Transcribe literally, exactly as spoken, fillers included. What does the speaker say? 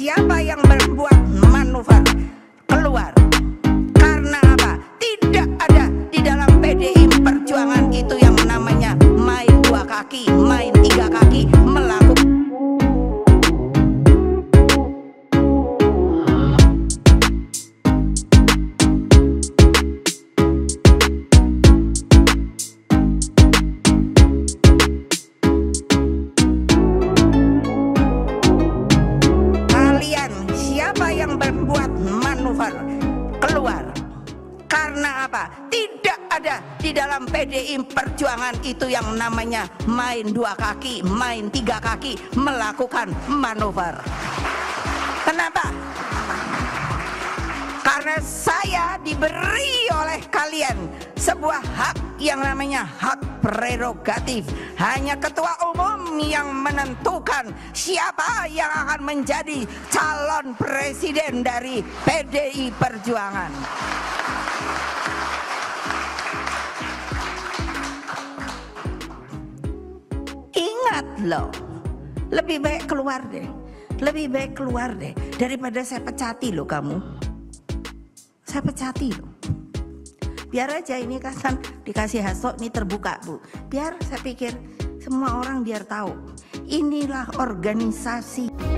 siapa yang berbuat manuver keluar? Karena apa? Tidak ada di dalam P D I Perjuangan itu yang namanya main dua kaki, main tiga kaki, melakukan siapa yang berbuat manuver keluar? Karena apa? Tidak ada di dalam P D I Perjuangan itu yang namanya main dua kaki, main tiga kaki, melakukan manuver. Kenapa? Karena saya diberi oleh kalian sebuah hak yang namanya hak prerogatif. Hanya ketua umum yang menentukan siapa yang akan menjadi calon presiden dari P D I Perjuangan. Ingat loh, lebih baik keluar deh, lebih baik keluar deh daripada saya pecati loh kamu. Saya pecati loh. Biar aja ini kan dikasih hashtag ini terbuka Bu. Biar saya pikir semua orang biar tahu inilah organisasi.